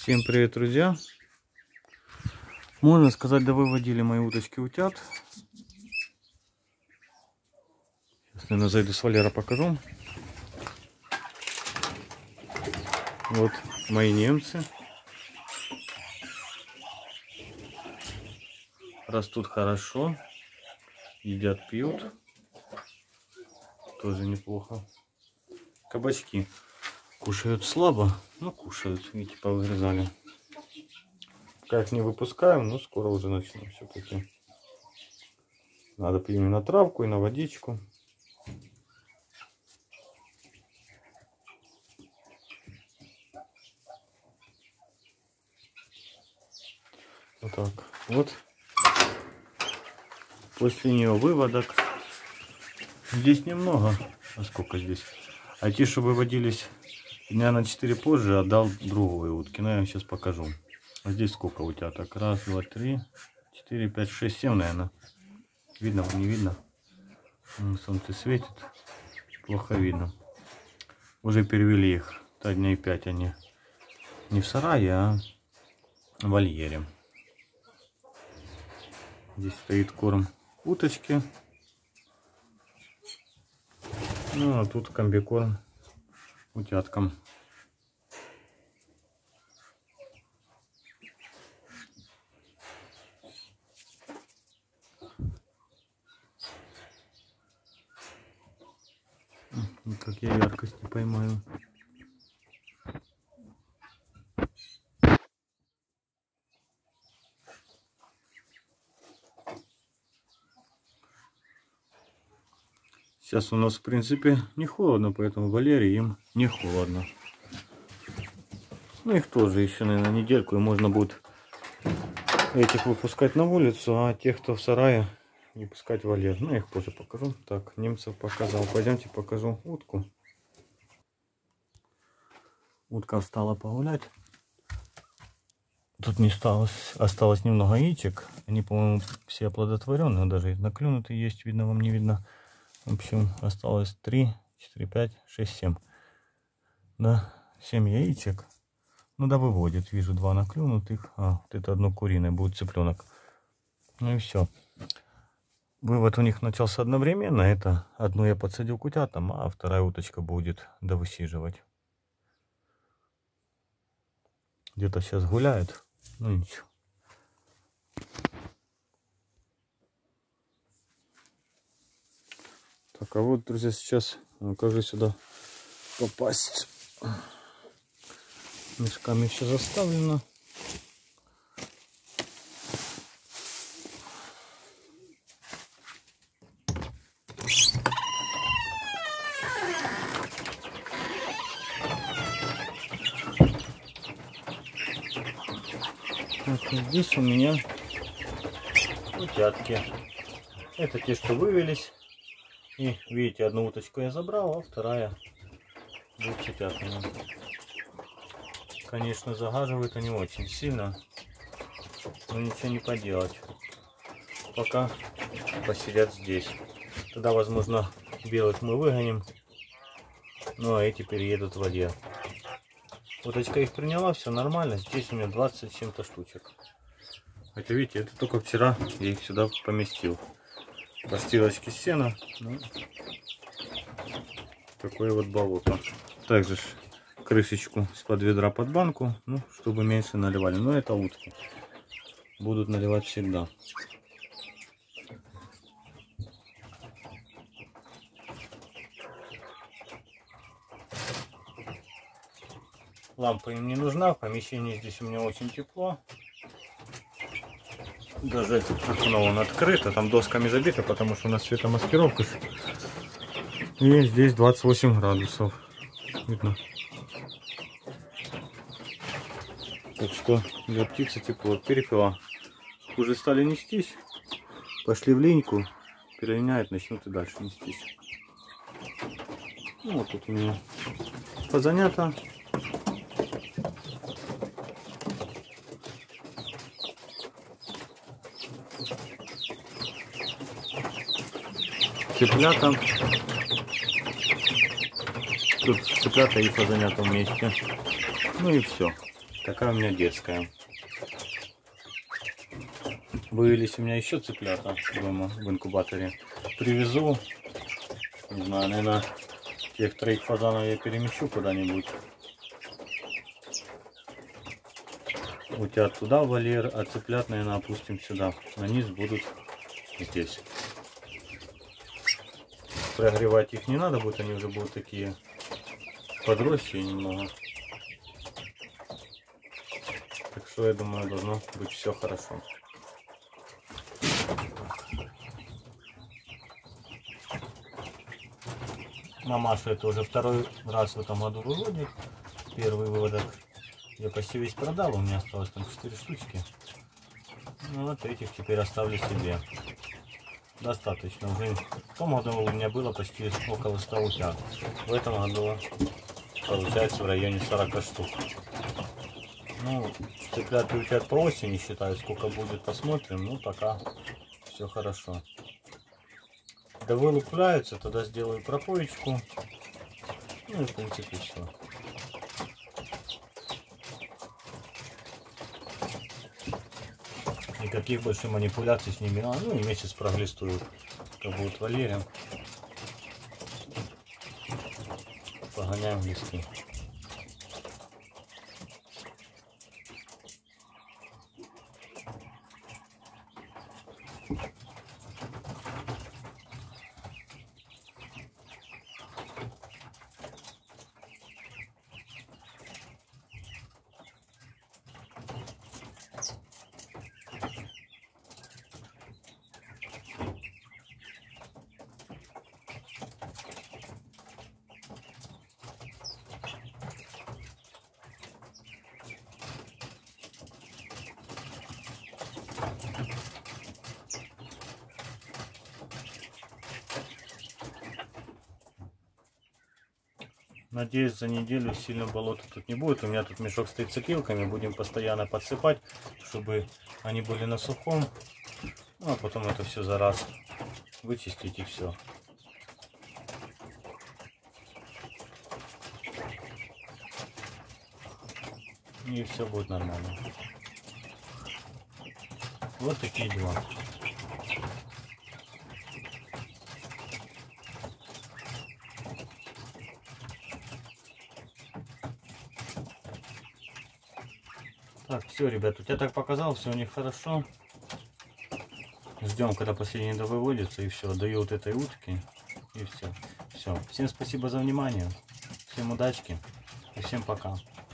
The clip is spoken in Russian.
Всем привет, друзья! Можно сказать, да выводили мои уточки утят. Сейчас, наверное, зайду с Валера, покажу. Вот мои немцы. Растут хорошо. Едят, пьют. Тоже неплохо. Кабачки кушают слабо, но кушают. Видите, повырезали. Пока их не выпускаем, но скоро уже начнем все-таки. Надо им и на травку, и на водичку. Вот так. Вот. После нее выводок. Здесь немного. А сколько здесь? А те, что выводились дня на 4 позже, отдал другой утки. Но я вам сейчас покажу. А здесь сколько утяток? Раз, два, три, 4, 5, 6, 7, наверное. Видно, не видно? Солнце светит. Плохо видно. Уже перевели их. Дней 5 они не в сарае, а в вольере. Здесь стоит корм уточки. Ну, а тут комбикорм утяткам. Как я яркости поймаю. Сейчас у нас в принципе не холодно, поэтому Валере им не холодно. Ну их тоже еще, наверное, недельку, и можно будет этих выпускать на улицу, а тех, кто в сарае, не пускать в вольер. Ну, я их позже покажу. Так, немцев показал. Пойдемте покажу утку. Утка встала погулять. Тут не осталось немного яичек. Они, по-моему, все оплодотворенные. Даже наклюнутые есть, видно, вам не видно. В общем, осталось 3, 4, 5, 6, 7. Да, 7 яичек. Ну да, выводит. Вижу 2 наклюнутых. А, вот это одно куриное, будет цыпленок. Ну и все. Вывод у них начался одновременно. Это одну я подсадил к утятам, а вторая уточка будет довысиживать. Где-то сейчас гуляет. Ну ничего. Так, а вот, друзья, сейчас как же сюда попасть. Мешками все заставлено. Так, здесь у меня утятки. Это те, что вывелись. И видите, одну уточку я забрал, а вторая будет с утятами. Конечно, загаживают они очень сильно, но ничего не поделать. Пока посидят здесь. Тогда, возможно, белых мы выгоним, ну а эти переедут в вольер. Уточка их приняла, все нормально. Здесь у меня 20 с чем-то штучек. Это, видите, это только вчера я их сюда поместил. Постилочки сена. Ну, такое вот болото. Также крышечку из-под ведра под банку, ну, чтобы меньше наливали. Но это утки. Будут наливать всегда. Лампа им не нужна, в помещении здесь у меня очень тепло. Даже окно он открыто, там досками забито, потому что у нас светомаскировка. И здесь 28 градусов. Видно. Так что для птицы тепло. Перепела. Уже стали нестись. Пошли в линьку. Перелиняют, начнут и дальше нестись. Ну, вот тут у меня позанято. Цыплята. Тут цыплята и позанято вместе. Ну и все. Такая у меня детская. Вывелись у меня еще цыплята дома в инкубаторе. Привезу. Не знаю, наверное, тех 3 фазанов я перемещу куда-нибудь. Утят туда в вольер, а цыплят, наверное, опустим сюда. На низ будут здесь. Прогревать их не надо будет, они уже будут такие подросшие немного. Так что я думаю, должно быть все хорошо. Мамаша это уже 2-й раз в этом году выводит. Первый выводок я почти весь продал, у меня осталось там 4 штучки. Ну вот этих теперь оставлю себе. Достаточно. Уже в том году у меня было почти около 100 утят. В этом году получается в районе 40 штук. Ну, цыплят и утят по осени считаю, сколько будет, посмотрим. Ну, пока все хорошо. Да вылупляются, тогда сделаю пропоечку. Ну и в принципе все. Никаких больше манипуляций с ними. Ну и месяц проглистуют, как будут в вольере. Погоняем в лески. Надеюсь, за неделю сильно болота тут не будет. У меня тут мешок стоит с опилками. Будем постоянно подсыпать, чтобы они были на сухом. Ну, а потом это все за раз вычистить и все. И все будет нормально. Вот такие дела. Так, все, ребят, я так показал, все у них хорошо. Ждем, когда последний довыводится, и все, даю вот этой утке, и все. Все. Всем спасибо за внимание, всем удачки и всем пока.